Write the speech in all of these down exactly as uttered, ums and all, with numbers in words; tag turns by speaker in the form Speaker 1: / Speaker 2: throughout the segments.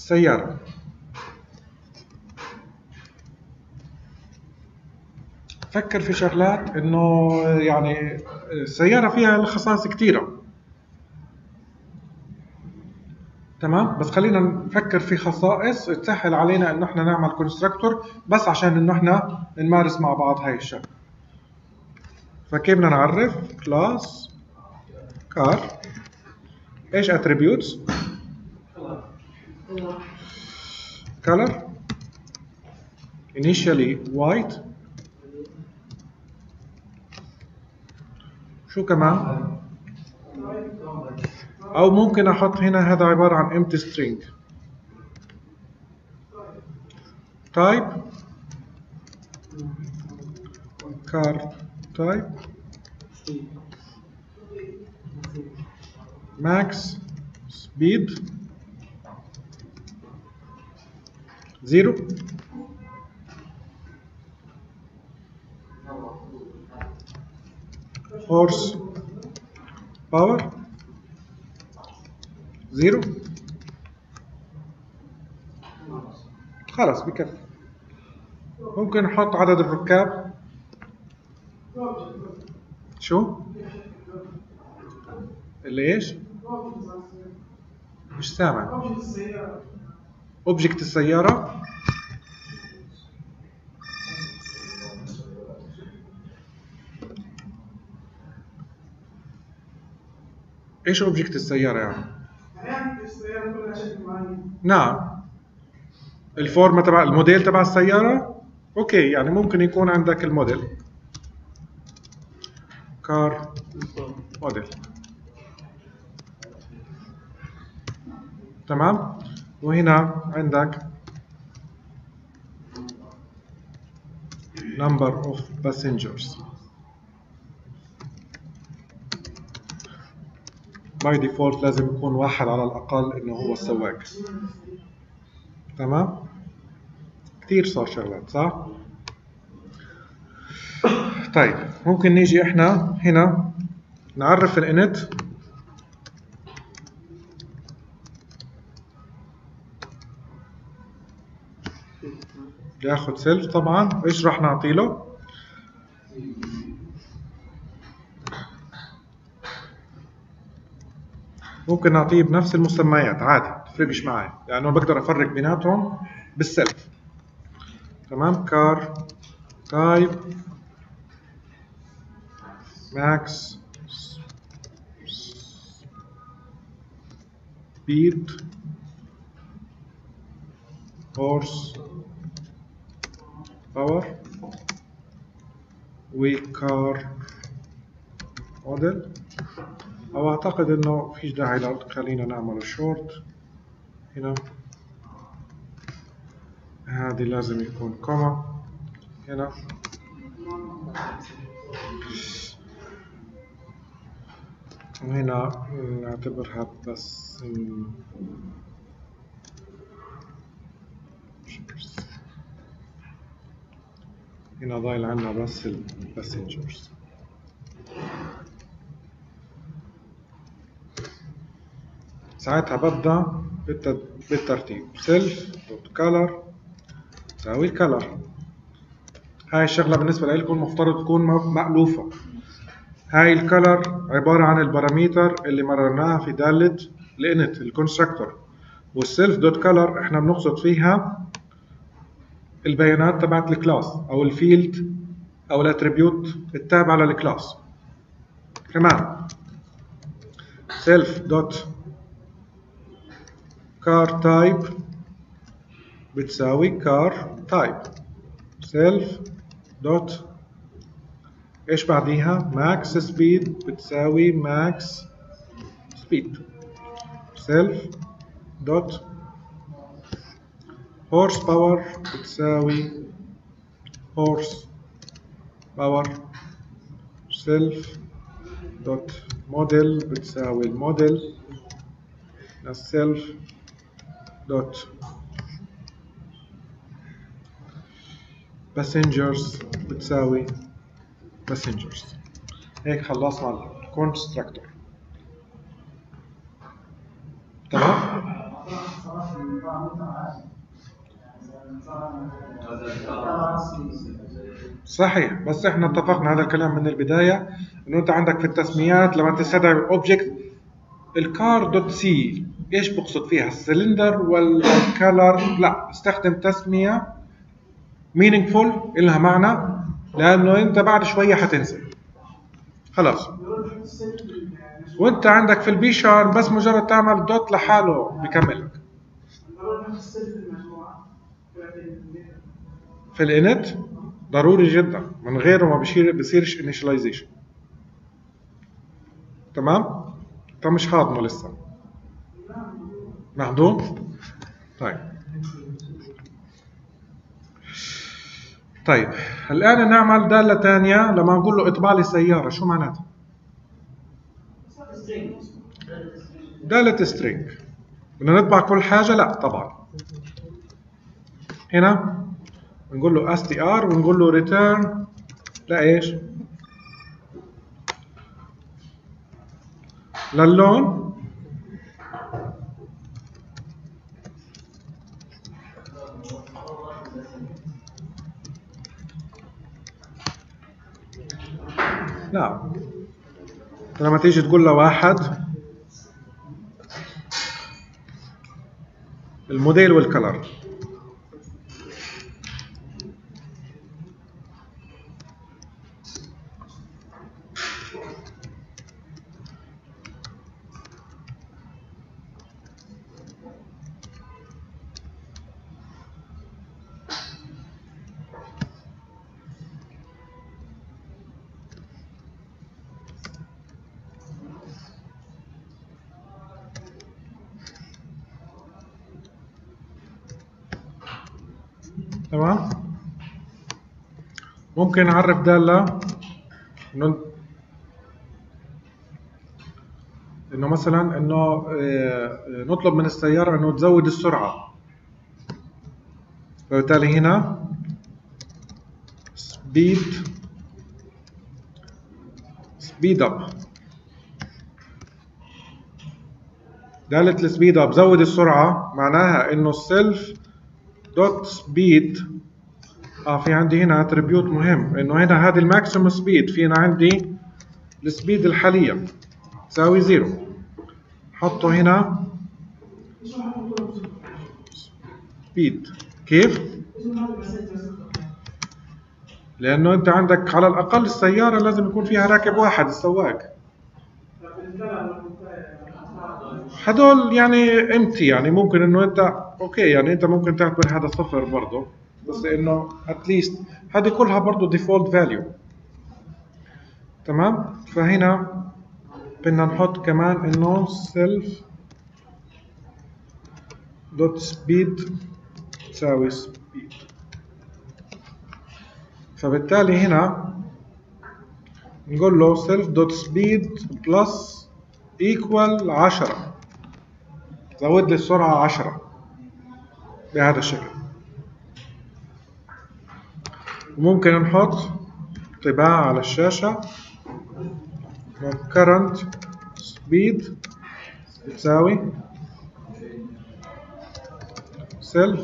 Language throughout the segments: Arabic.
Speaker 1: السيارة. فكر في شغلات انه يعني السيارة فيها خصائص كتيرة، تمام، بس خلينا نفكر في خصائص تسهل علينا انه احنا نعمل كونستراكتور بس عشان انه احنا نمارس مع بعض هاي الشغله. فكيف بدنا نعرف كلاس كار؟ ايش اتريبيوتس؟ color initially white. شو كمان؟ او ممكن احط هنا هذا عباره عن empty string. type car type max speed zero horse power زيرو. خلاص بكفي. ممكن نحط عدد الركاب. شو؟ اللي ايش؟ مش سامع. اوبجكت السيارة. ايش اوبجكت السيارة يعني؟ يعني السيارة كلها شكل معين. نعم. الفورمة تبع الموديل تبع السيارة. اوكي، يعني ممكن يكون عندك الموديل كار موديل، تمام. وهنا عندك number of passengers. باي ديفولت لازم يكون واحد على الأقل إنه هو السواق، تمام. كتير صار شغلات، صح؟ طيب ممكن نيجي إحنا هنا نعرف الانت. ياخد سيلف طبعا. إيش راح نعطي له؟ ممكن نعطيه بنفس المسميات عادي، تفرقش معي لأنه بقدر أفرق بيناتهم بالسيلف، تمام. كار تايب ماكس سبيد هورس باور وكار موديل. أو أعتقد إنه فيش داعي له، خلينا نعمل شورت هنا. هذه لازم يكون كوما هنا. وهنا نعتبرها بس هنا ضايل عنا بس الباسنجرز. ساعتها ببدأ بالترتيب. سيلف دوت كلر تساوي الكلر. هاي الشغلة بالنسبة لكم مفترض تكون مألوفة. هاي الكلر عبارة عن الباراميتر اللي مررناها في دالة الانت الكونستراكتور. والسيلف دوت كلر احنا بنقصد فيها البيانات تبعت الكلاس او الفيلد او الاتريبيوت التابعة للكلاس. كمان سيلف دوت كار تايب بتساوي كار تايب. سيلف دوت ايش بعديها؟ ماكس سبيد بتساوي ماكس سبيد. سيلف دوت هورس باور بتساوي هورس باور. سيلف دوت موديل بتساوي الموديل. السيلف دوت passengers بتساوي passengers. هيك خلصنا الكونستراكتور، تمام. صحيح، بس احنا اتفقنا هذا الكلام من البدايه انه انت عندك في التسميات لما تستدعي الاوبجكت الكار دوت سي ايش بقصد فيها؟ السلندر والكالر؟ لا، استخدم تسميه meaningful إلها معنى، لانه انت بعد شويه حتنسى خلاص. وانت عندك في البي شارب بس مجرد تعمل دوت لحاله بكمل لك. في الانت ضروري جدا، من غيره ما بيصير بيصيرش initialization. تمام؟ انت مش هاضمه لسه. مهضوم؟ طيب طيب الآن نعمل دالة ثانية. لما نقول له اطبع لي سيارة شو معناتها؟ دالة string. بدنا نطبع كل حاجة؟ لا طبعا. هنا نقول له str ونقول له return لإيش؟ للون لا، لما تيجي تقول له واحد الموديل والكلر. تمام؟ ممكن نعرف دالة انه انه مثلا انه نطلب من السيارة انه تزود السرعة، فبالتالي هنا speed speed up. دالة السبيد اب زود السرعة معناها انه السيلف دوت سبيد. اه في عندي هنا اتريبيوت مهم، انه هنا هذه الماكسيموم سبيد، فينا عندي السبيد الحالية تساوي زيرو. حطه هنا سبيد. كيف؟ لانه انت عندك على الاقل السيارة لازم يكون فيها راكب واحد السواق. هدول يعني امتي، يعني ممكن انه انت اوكي يعني انت ممكن تعتبر هذا صفر برضه، بس انه اتليست هذه كلها برضه ديفولت فاليو. تمام؟ فهنا بدنا نحط كمان انه سيلف دوت سبيد تساوي سبيد. فبالتالي هنا نقول له سيلف دوت سبيد بلس ايكوال عشرة، زود لي السرعة عشرة بهذا الشكل. وممكن نحط طباعة على الشاشة current speed تساوي self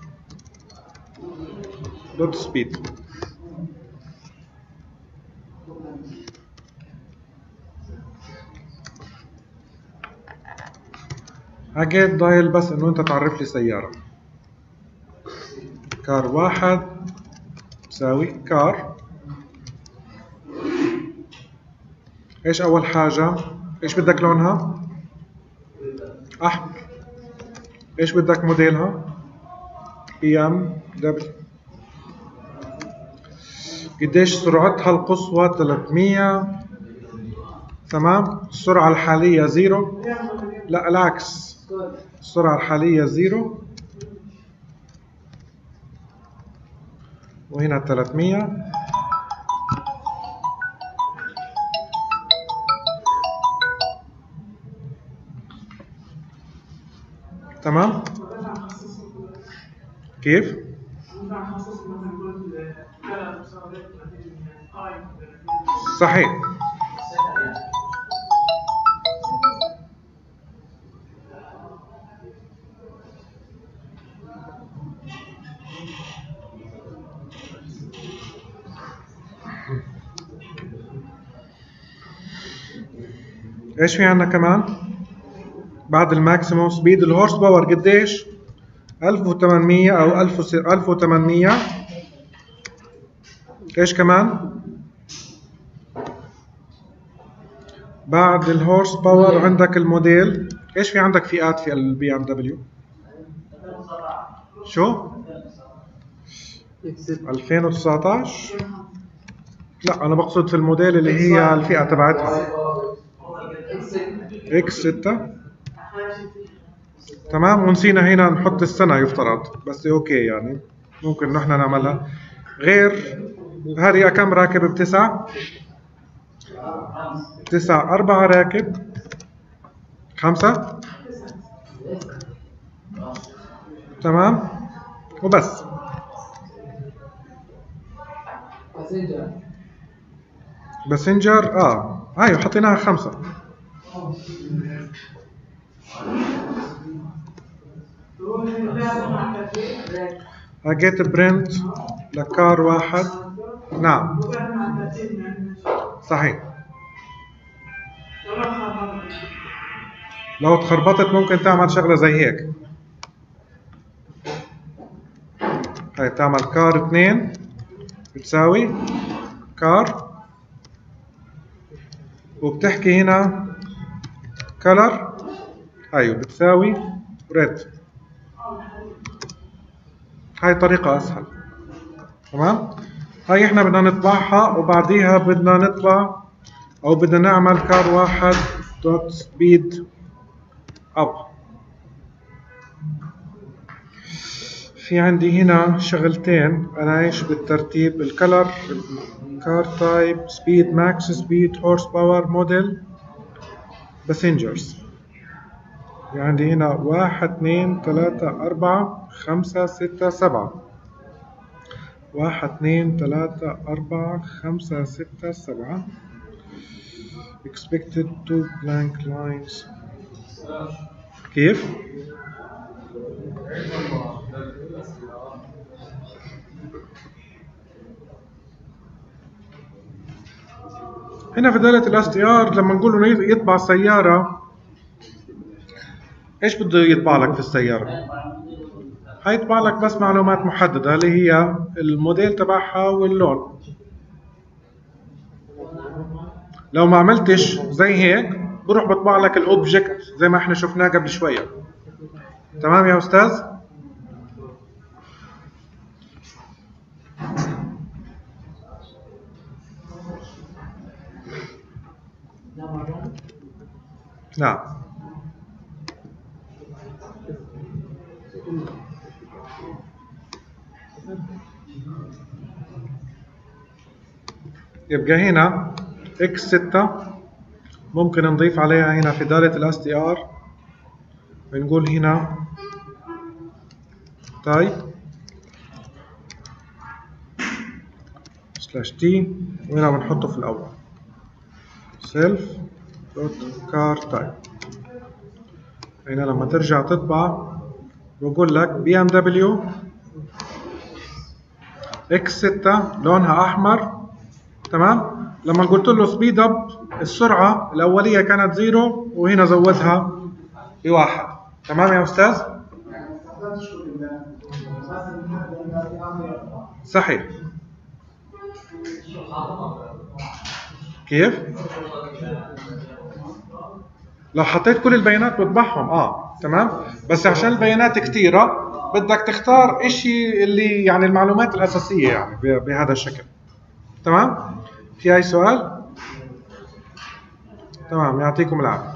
Speaker 1: dot speed. حكيت ضايل بس انه انت تعرف لي سيارة. كار واحد تساوي كار. ايش اول حاجة؟ ايش بدك لونها؟ احمر. ايش بدك موديلها؟ بي ام دبليو. قديش سرعتها القصوى؟ ثلاثمية. تمام. السرعة الحالية زيرو. لا العكس، السرعة الحالية زيرو وهنا ثلاثمية. تمام. كيف؟ صحيح. ايش في عندنا كمان بعد الماكسيموم سبيد؟ الهورس باور قديش؟ ألف وثمانمية او ألف وثمانمية. ايش كمان بعد الهورس باور؟ عندك الموديل. ايش في عندك فئات في البي ام دبليو؟ شو؟ ألفين وتسعطعش؟ لا انا بقصد في الموديل اللي هي الفئة تبعتها اكس ستة. تمام. ونسينا هنا نحط السنة يفترض، بس اوكي يعني ممكن نحن نعملها. غير هذه كم راكب؟ بتسعة تسعة أربعة راكب خمسة. تمام وبس. باسنجر اه ايوه حطيناها خمسة. اجيت برنت لكار واحد. نعم صحيح. لو تخربطت ممكن تعمل شغلة زي هيك. هاي تعمل كار اثنين بتساوي كار، وبتحكي هنا كلر ايوه بتساوي ريد. هاي طريقة اسهل. تمام. هاي احنا بدنا نطبعها وبعديها بدنا نطبع او بدنا نعمل كار واحد دوت سبيد اب. في عندي هنا شغلتين انا ايش بالترتيب: الكلر، كار تايب، سبيد، ماكس سبيد، هورس باور، موديل، باسنجرز. في عندي هنا واحد اثنين ثلاثة أربعة خمسة ستة سبعة. واحد اثنين ثلاثة أربعة خمسة ستة سبعة. expected two blank lines. كيف؟ هنا في دالة الاس تي ار لما نقول له يطبع سيارة، ايش بده يطبع لك في السيارة؟ هيطبع لك بس معلومات محددة اللي هي الموديل تبعها واللون. لو ما عملتش زي هيك بروح بطبع لك الاوبجكت زي ما احنا شفناه قبل شوية. تمام يا استاذ؟ نعم. يبقى هنا اكس ستة ممكن نضيف عليها هنا في دالة الاس تي ار بنقول هنا تايب سلاش تي، وهنا بنحطه في الاول سيلف دوت كار تايب. هنا لما ترجع تطبع بقول لك بي ام دبليو اكس ستة لونها احمر. تمام. لما قلت له سبيد اب السرعه الاوليه كانت زيرو وهنا زودها بواحد. تمام يا استاذ؟ صحيح. كيف؟ لو حطيت كل البيانات بطبعهم اه تمام، بس عشان البيانات كثيره بدك تختار اشي اللي يعني المعلومات الاساسيه يعني بهذا الشكل. تمام. في اي سؤال؟ تمام. يعطيكم العافيه.